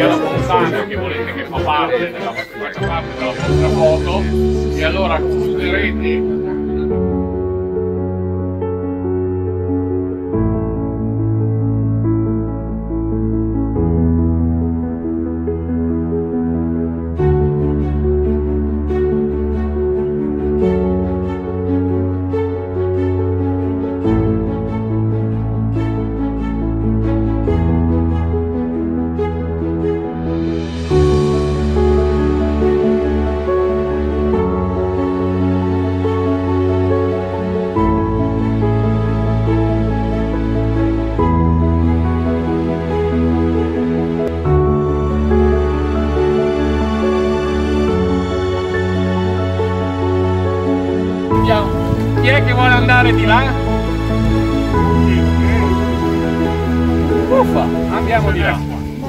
sia la montagna che volete che fa parte della vostra foto, e allora userete chi è che vuole andare di là? Uffa, andiamo di là.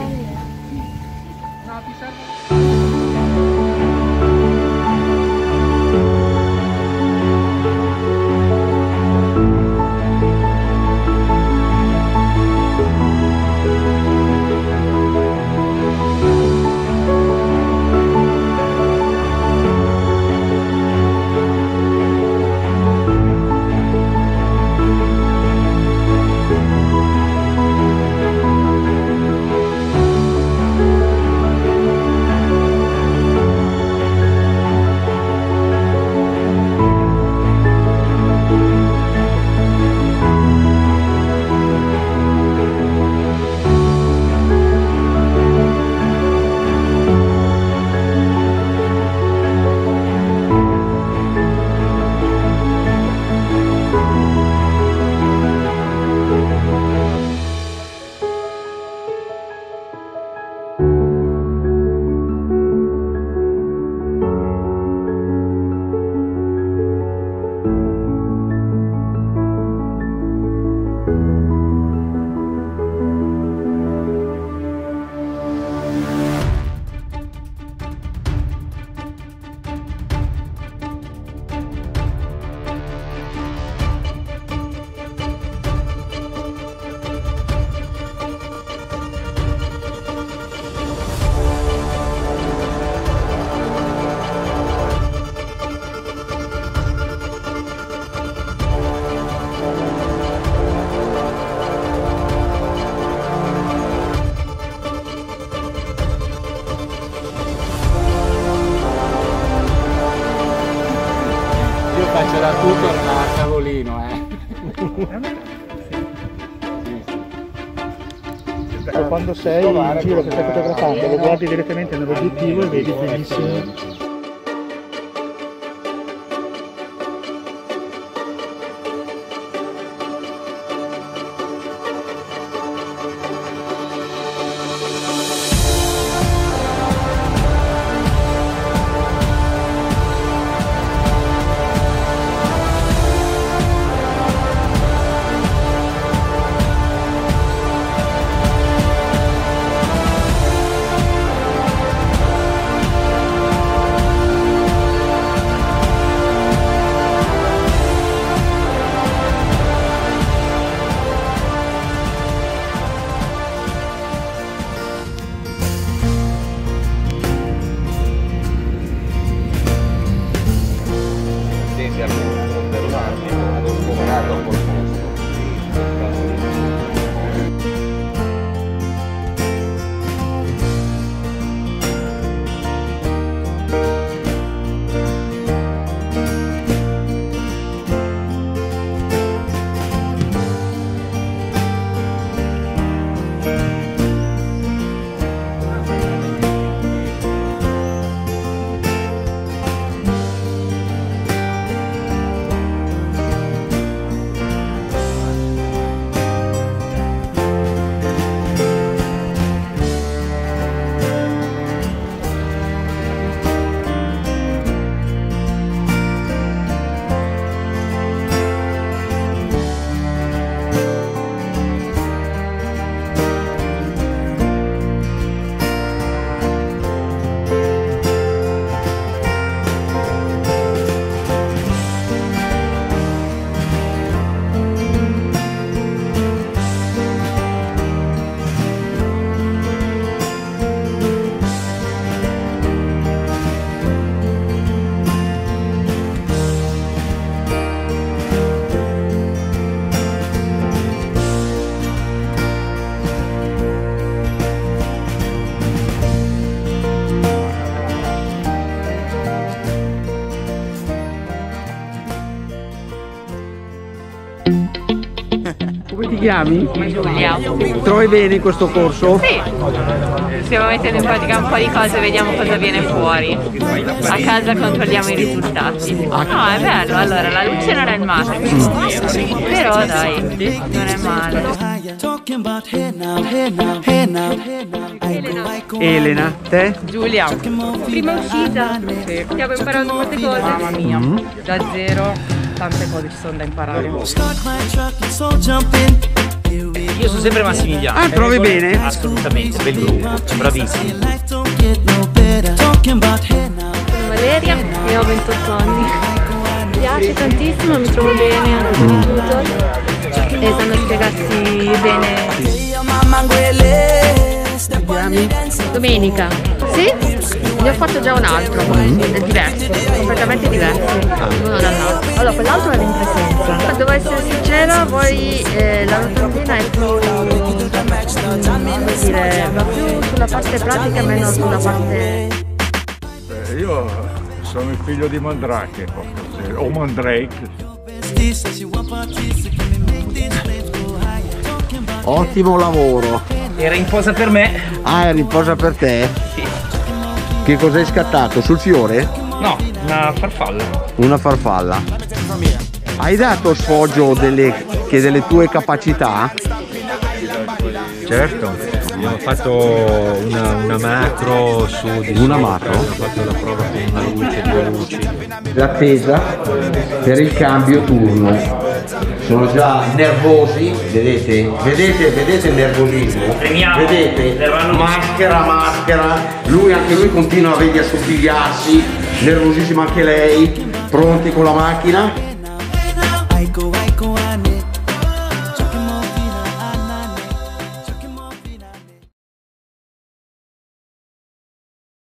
C'era tutto a tavolino, Quando sei in giro che stai fotografando, lo guardi direttamente nell'obiettivo e vedi benissimo. chiami? Giulia. Ti trovi bene in questo corso? Sì, stiamo mettendo in pratica un po' di cose, vediamo cosa viene fuori. A casa controlliamo i risultati. No, è bello, allora la luce non è il massimo, però dai, non è male. Elena, te? Giulia, prima uscita, sì. Stiamo imparando molte cose. Mamma mia, da zero tante cose ci sono da imparare. Io sono sempre Massimiliano. Ah, trovi bene? Assolutamente, bel gruppo, bravissimi. Sono Valeria e ho 28 anni. Mi piace tantissimo, mi trovo bene anche con i tutor e sanno spiegarsi bene. Domenica. Sì? Ne ho fatto già un altro, è diverso, completamente diverso l'uno dall'altro. Allora, quell'altro era in presenza. Devo essere sincera, voi la rotondina è più, come dire, va più sulla parte pratica e meno sulla parte... Io sono il figlio di Mandrake, o Mandrake. Ottimo lavoro. Era in posa per me? Ah, è riposa per te? Sì. Che cos'hai scattato? Sul fiore? No, una farfalla. Una farfalla. Hai dato sfoggio delle tue capacità? Certo, abbiamo fatto una macro su di Una sopra, macro? abbiamo fatto la prova con una luce, 2 luci. L'attesa per il cambio turno. Sono già nervosi, vedete il nervosismo? Premiamo. Vedete? Maschera, anche lui continua a assottigliarsi, nervosissima anche lei, pronti con la macchina.